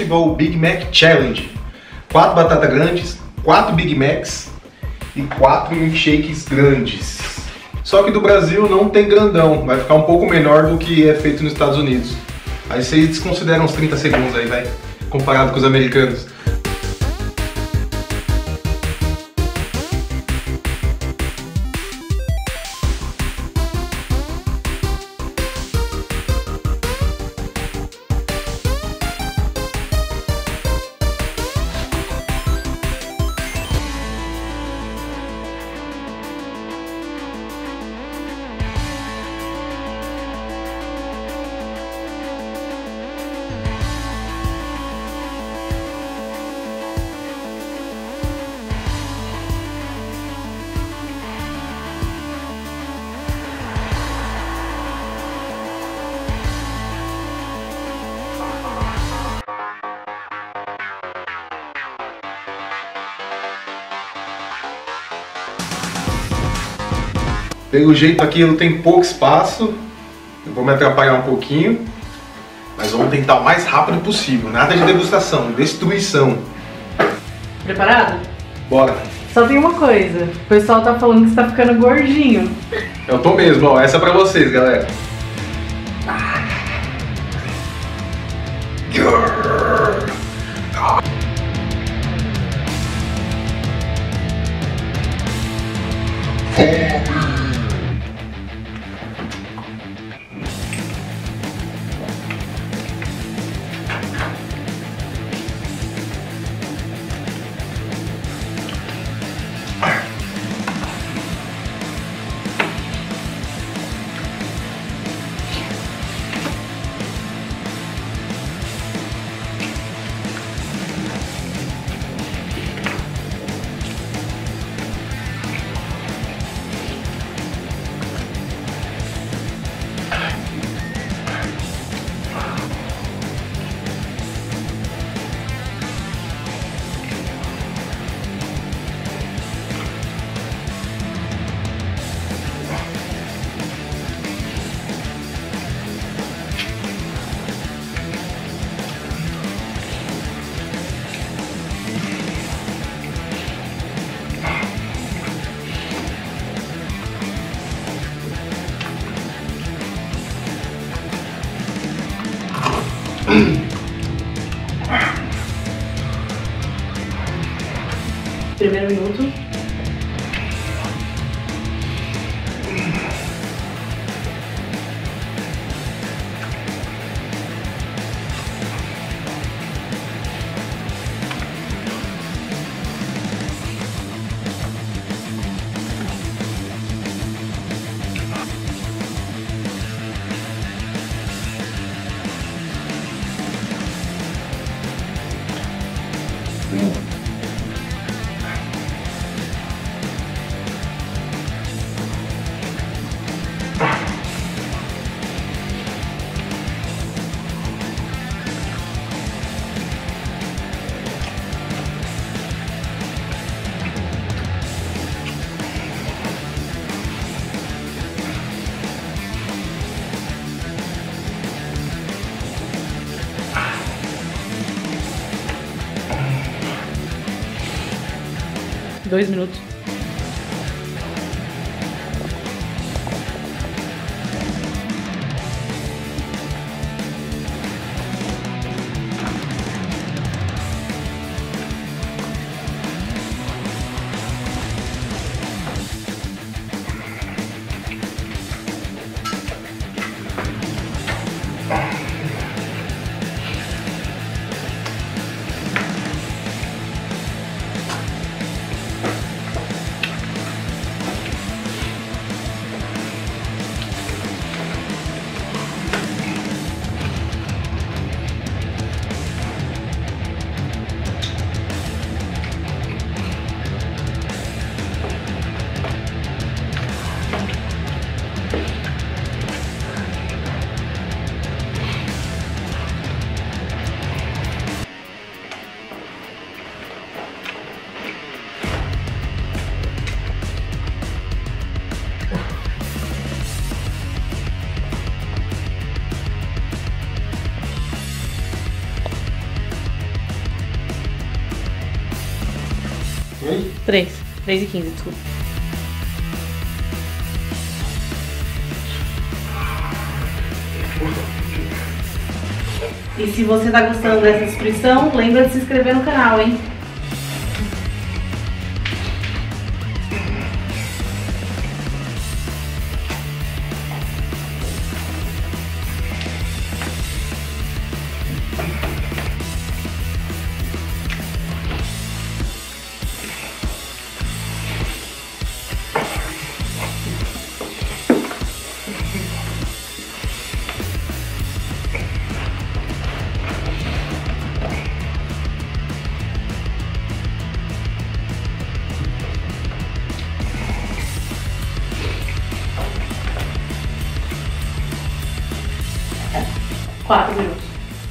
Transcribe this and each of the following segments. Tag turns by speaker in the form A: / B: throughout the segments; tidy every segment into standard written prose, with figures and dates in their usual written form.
A: igual o Big Mac Challenge. 4 batatas grandes, 4 Big Macs e 4 milkshakes grandes. Só que do Brasil não tem grandão, vai ficar um pouco menor do que é feito nos Estados Unidos. Aí vocês desconsideram uns 30 segundos aí, vai, comparado com os americanos. Pelo jeito aqui não tem pouco espaço, eu vou me atrapalhar um pouquinho, mas vamos tentar o mais rápido possível. Nada de degustação, destruição.
B: Preparado?
A: Bora.
B: Só tem uma coisa, o pessoal tá falando que você tá ficando gordinho.
A: Eu tô mesmo, ó, essa é pra vocês, galera.
B: Primeiro minuto. Dois minutos. 3. 3h15, desculpa. E se você tá gostando dessa descrição, lembra de se inscrever no canal, hein? Quatro minutos.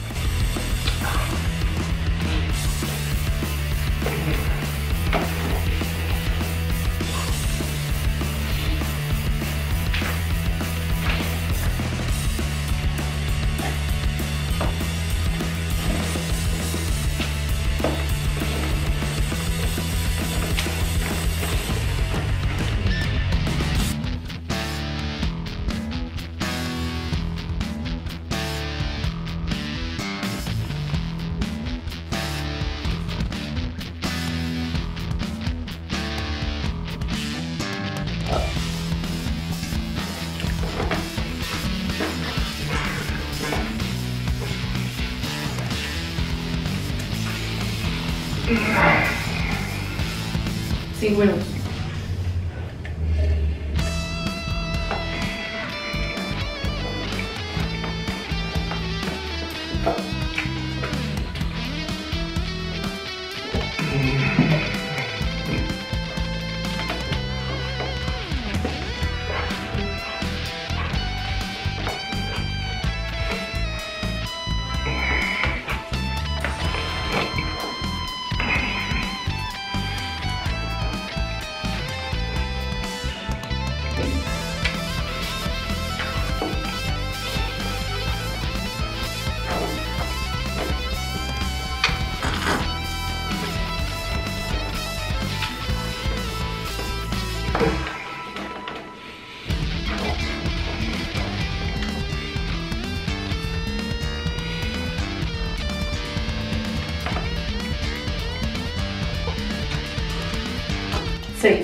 B: Cinco minutos. Seis.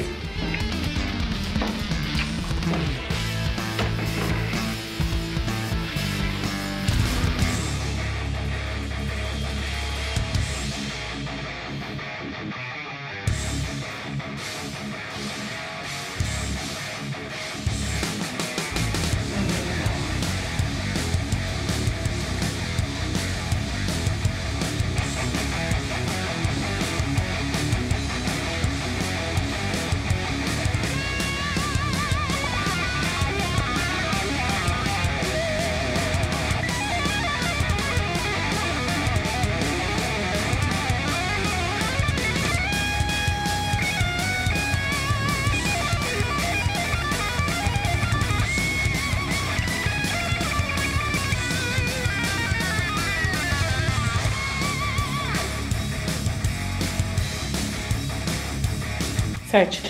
B: Sete.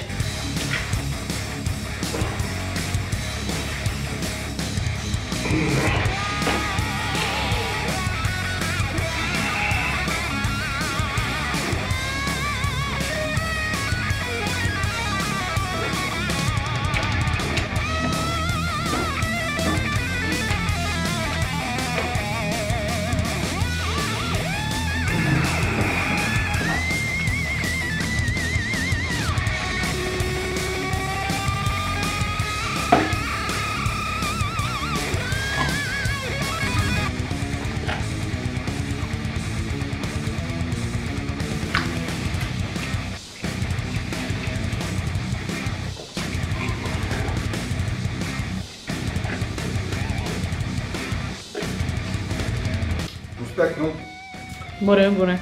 A: Não.
B: Morango, né?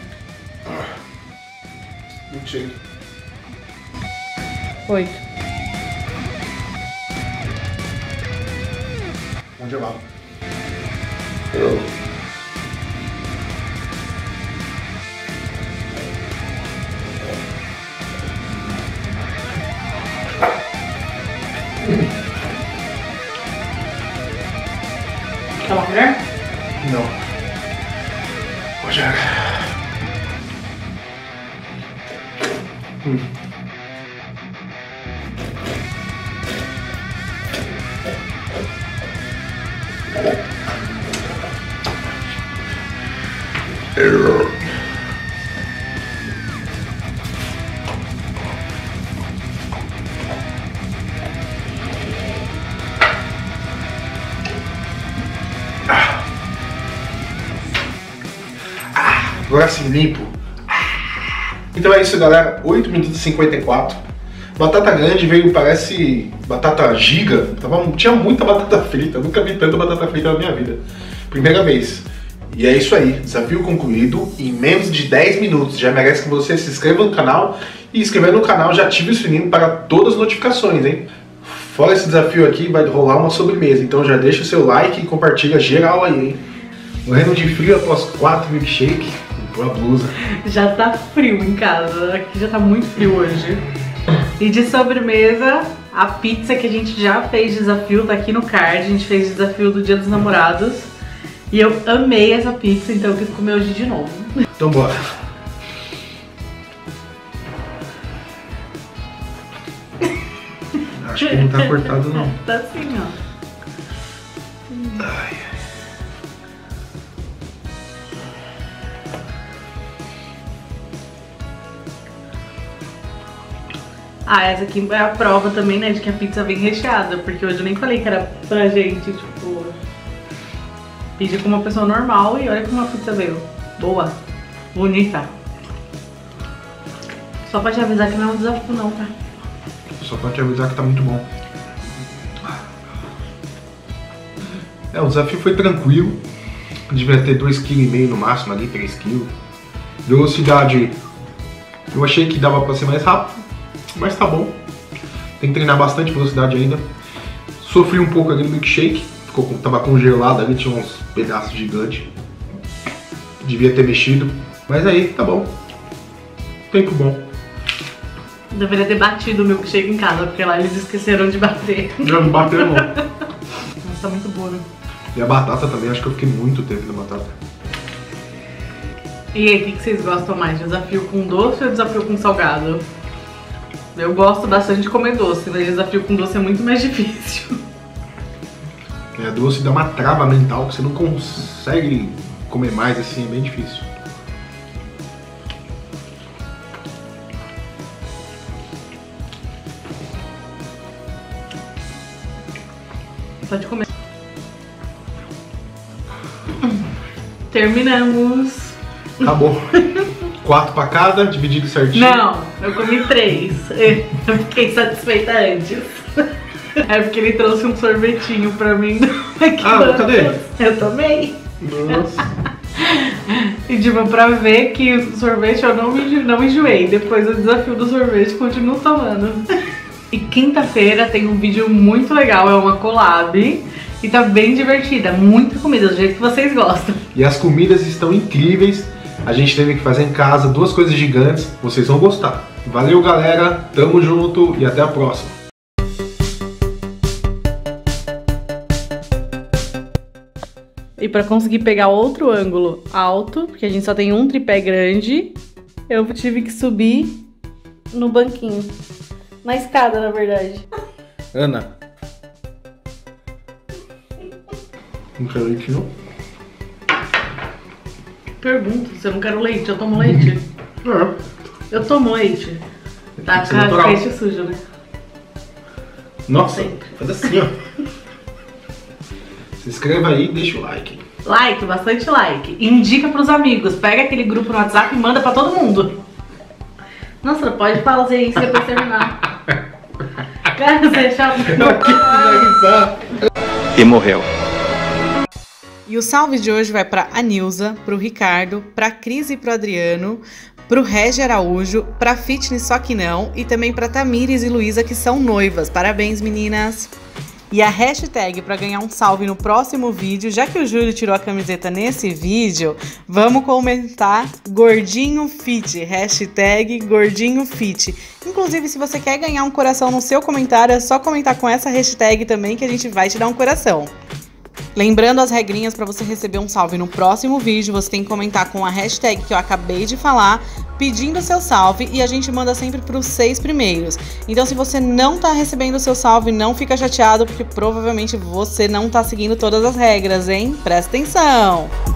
A: Milkshake.
B: 8.
A: Congelado. Agora sim, limpo. Então é isso, galera. 8 minutos e 54. Batata grande veio, parece batata giga. Tinha muita batata frita. Nunca vi tanta batata frita na minha vida. Primeira vez. E é isso aí. Desafio concluído em menos de 10 minutos. Já merece que você se inscreva no canal. E inscrevendo no canal, já ative o sininho para todas as notificações, hein? Fora esse desafio aqui, vai rolar uma sobremesa. Então já deixa o seu like e compartilha geral aí, hein? Morrendo de frio após 4 milkshake. A blusa.
B: Já tá frio em casa, aqui já tá muito frio hoje. E de sobremesa, a pizza que a gente já fez desafio, tá aqui no card. A gente fez desafio do Dia dos Namorados. E eu amei essa pizza, então eu quis comer hoje de novo.
A: Então bora. Acho que não tá cortado não.
B: Tá assim, ó.
A: Ai.
B: Ah, essa aqui é a prova também, né, de que a pizza vem recheada, porque hoje eu nem falei que era pra gente, tipo, pedir como uma pessoa normal e olha como a pizza veio. Boa, bonita. Só pra te avisar que não é um desafio não, tá?
A: Só pra te avisar que tá muito bom. O desafio foi tranquilo. Devia ter 2,5 kg no máximo ali, 3 kg. Velocidade, eu achei que dava pra ser mais rápido. Mas tá bom, tem que treinar bastante velocidade ainda. Sofri um pouco ali no milkshake, tava congelado ali, tinha uns pedaços gigantes. Devia ter mexido, mas aí tá bom. Tempo bom.
B: Deveria ter batido o milkshake em casa, porque lá eles esqueceram de bater.
A: Não bateu não.
B: Mas tá muito boa, né?
A: E a batata também, acho que eu fiquei muito tempo na batata.
B: E aí, o que vocês gostam mais? Desafio com doce ou desafio com salgado? Eu gosto bastante de comer doce, mas desafio com doce é muito mais difícil.
A: Doce dá uma trava mental que você não consegue comer mais, assim, é bem difícil.
B: Pode comer. Terminamos.
A: Acabou. 4 pra cada, dividido certinho.
B: Não, eu comi 3. Eu fiquei satisfeita antes. É porque ele trouxe um sorvetinho pra mim.
A: Ah, cadê?
B: Eu tomei.
A: Nossa.
B: E tipo, pra ver que o sorvete eu não enjoei. Depois do desafio do sorvete, continuo tomando. E quinta-feira tem um vídeo muito legal, é uma collab. E tá bem divertida, muita comida, do jeito que vocês gostam.
A: E as comidas estão incríveis. A gente teve que fazer em casa 2 coisas gigantes, vocês vão gostar. Valeu, galera, tamo junto e até a próxima.
B: E pra conseguir pegar outro ângulo alto, porque a gente só tem um tripé grande, eu tive que subir no banquinho. Na escada, na verdade.
A: Ana. Não quero leite, não?
B: Pergunto, se eu não quero leite, eu tomo leite? Eu tomo leite. Tá, cara, peixe sujo, né?
A: Nossa, faz assim, ó. Se inscreva aí e deixa o like.
B: Like, bastante like. Indica pros amigos, pega aquele grupo no WhatsApp e manda pra todo mundo. Nossa, pode fazer isso depois terminar. Cara, você é chato.
C: E morreu.
B: E o salve de hoje vai pra Anilza, pro Ricardo, pra Cris e pro Adriano, pro Regi Araújo, pra Fitness Só Que Não e também pra Tamires e Luísa, que são noivas. Parabéns, meninas! E a hashtag para ganhar um salve no próximo vídeo, já que o Júlio tirou a camiseta nesse vídeo, vamos comentar Gordinho Fit, hashtag Gordinho Fit. Inclusive, se você quer ganhar um coração no seu comentário, é só comentar com essa hashtag também que a gente vai te dar um coração. Lembrando as regrinhas para você receber um salve no próximo vídeo, você tem que comentar com a hashtag que eu acabei de falar, pedindo seu salve e a gente manda sempre para os 6 primeiros. Então, se você não tá recebendo o seu salve, não fica chateado, porque provavelmente você não tá seguindo todas as regras, hein? Presta atenção!